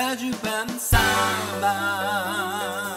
長襦袢サンバ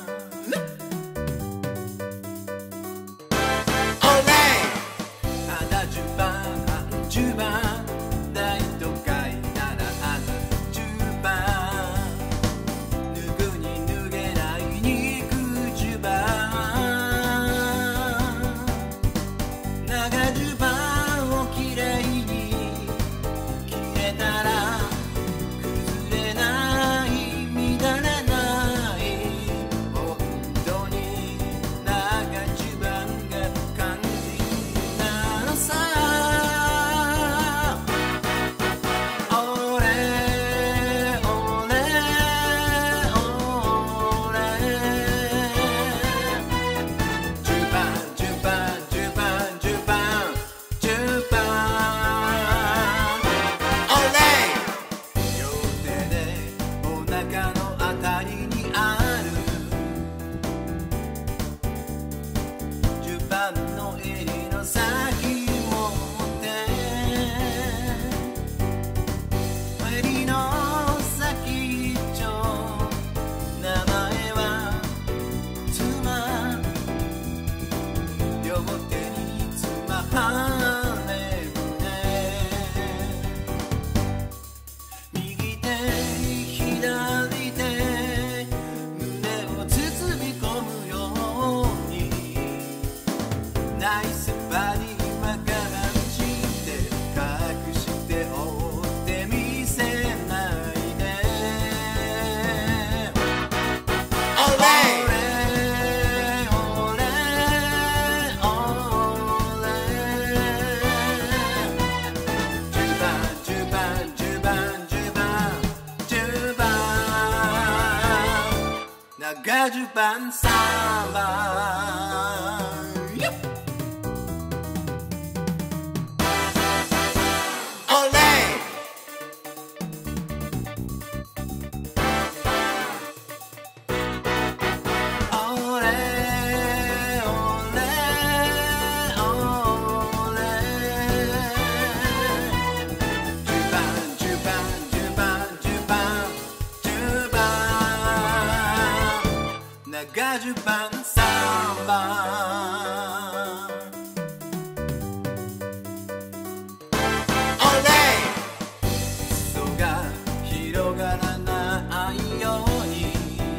長襦袢サンバ長襦袢サンバ裾が広がらないように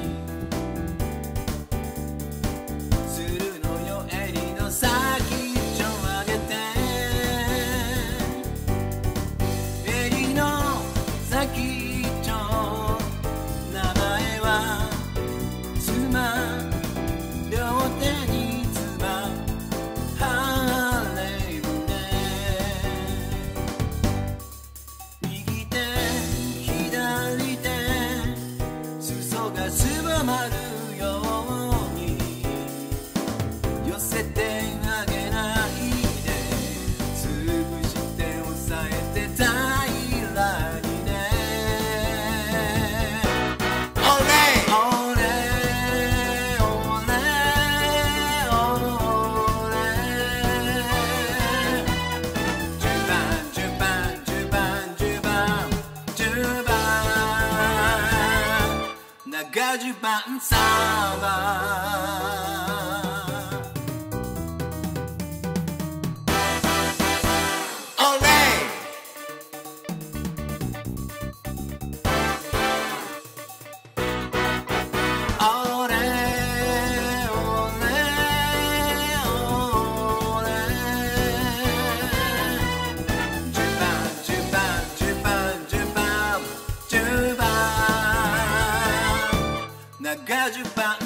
するのよ襟の先っちょ上げて襟の先っちょ名前は両手につばハーレー胸右手左手裾がすぼまるように寄せてあげないで潰して押さえて平らにね長襦袢サンバ長襦袢